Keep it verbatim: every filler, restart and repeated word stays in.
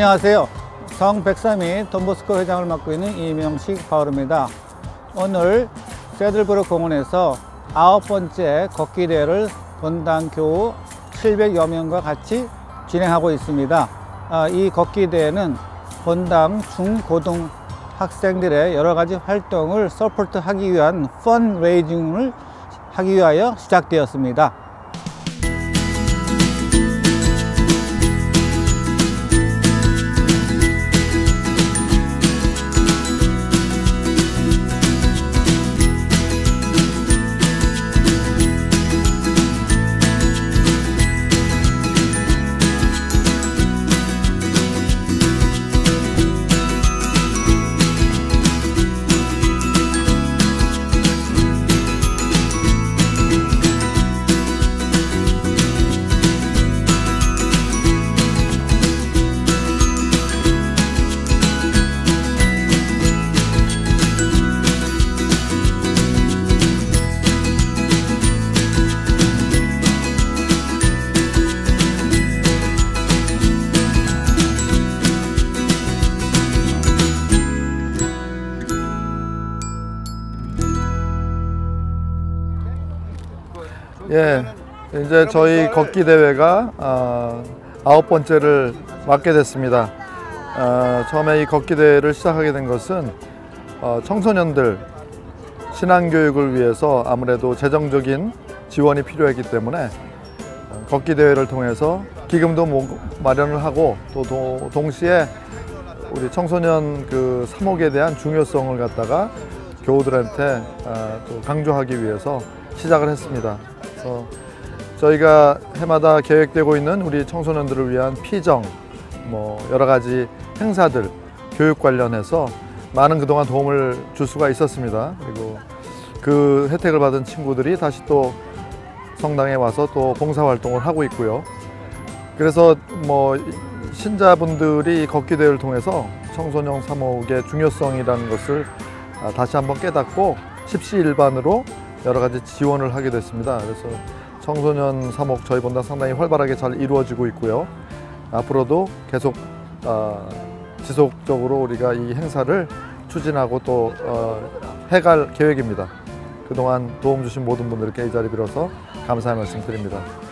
안녕하세요. 성백삼이 돈보스코 회장을 맡고 있는 이명식 바울입니다. 오늘 세들브룩 공원에서 아홉 번째 걷기 대회를 본당 교우 칠백여 명과 같이 진행하고 있습니다. 이 걷기 대회는 본당 중고등 학생들의 여러 가지 활동을 서포트하기 위한 펀레이징을 하기 위하여 시작되었습니다. 예, 이제 저희 걷기 대회가 어, 아홉 번째를 맡게 됐습니다. 어, 처음에 이 걷기 대회를 시작하게 된 것은 어, 청소년들 신앙교육을 위해서 아무래도 재정적인 지원이 필요했기 때문에 어, 걷기 대회를 통해서 기금도 마련을 하고 또 도, 동시에 우리 청소년 그 사목에 대한 중요성을 갖다가 교우들한테 어, 또 강조하기 위해서 시작을 했습니다. 그래서 저희가 해마다 계획되고 있는 우리 청소년들을 위한 피정, 뭐 여러 가지 행사들, 교육 관련해서 많은 그동안 도움을 줄 수가 있었습니다. 그리고 그 혜택을 받은 친구들이 다시 또 성당에 와서 또 봉사활동을 하고 있고요. 그래서 뭐 신자분들이 걷기 대회를 통해서 청소년 사목의 중요성이라는 것을 다시 한번 깨닫고 십시일반으로 여러 가지 지원을 하게 됐습니다. 그래서 청소년 사목 저희 본당 상당히 활발하게 잘 이루어지고 있고요. 앞으로도 계속 어, 지속적으로 우리가 이 행사를 추진하고 또 어, 해갈 계획입니다. 그동안 도움 주신 모든 분들께 이 자리 빌어서 감사의 말씀 드립니다.